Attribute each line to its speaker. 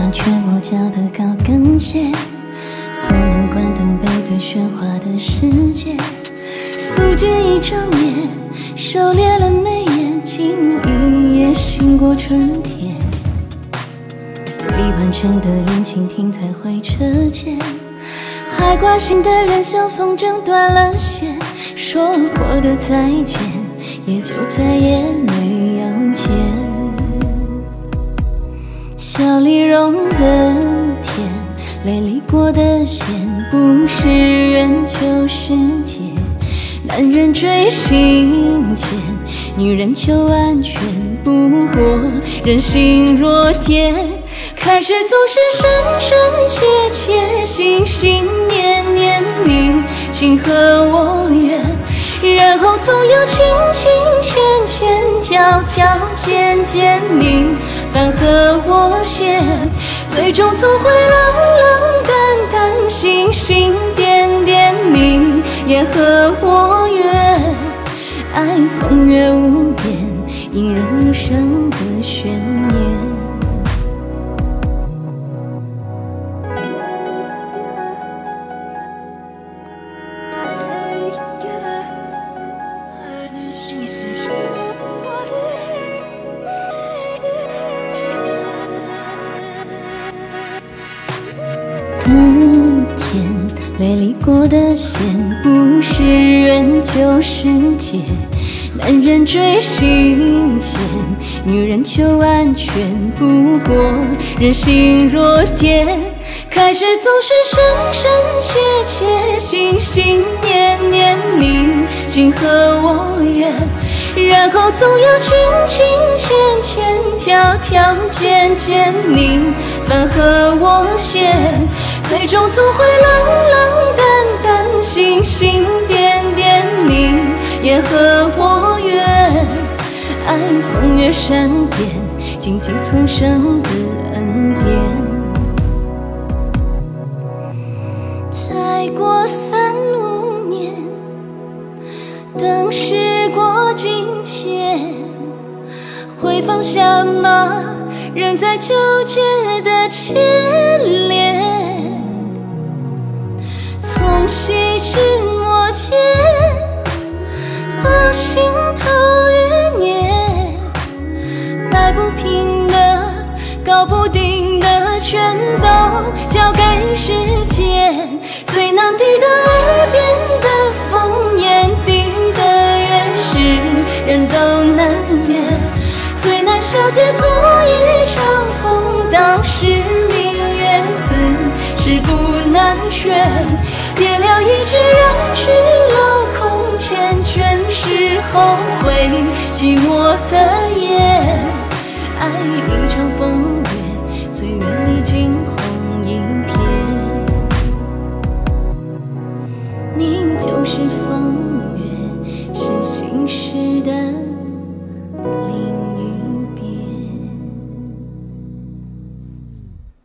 Speaker 1: 麻雀磨脚的高跟鞋，锁门关灯背对喧哗的世界，素净一张脸，狩猎了眉眼，竟一夜醒过春天。未完成的恋情停在回车前，还挂心的人像风筝断了线，说过的再见，也就再也没有见。笑里融的甜，泪里过的线，不是缘就是劫。男人追心间，女人求安全，不过人心若电。开始总是深深切切，心心念念，你情和我愿，然后总有情情牵牵，条条件件，你饭和我咸，最终总会冷冷淡淡，心心点点，你言和我愿，爱风月无边，引人入胜的悬念。泪里过的线，不是缘就是劫。男人追心间，女人求安全，不过人心若电。开始总是深深切切，心心念念，你情和我愿，然后总有情情牵牵，条条件件，你饭和我咸，最终总会冷冷淡淡，心心点点，你言和我愿，爱风月善变，荆棘丛生的恩典。再过3、5年，等时过境迁，会放下吗？仍在纠结的牵连，从细枝末节到心头余念，摆不平的、搞不定的，全都交给时间。最难抵的耳边的风言，抵的越是人都难免。最难消解做一场风，当时明月此事故难全。别了一枝人去楼空前，全是后悔寂寞的夜。爱一场风月，岁月里惊鸿一瞥。你就是风月，是心事的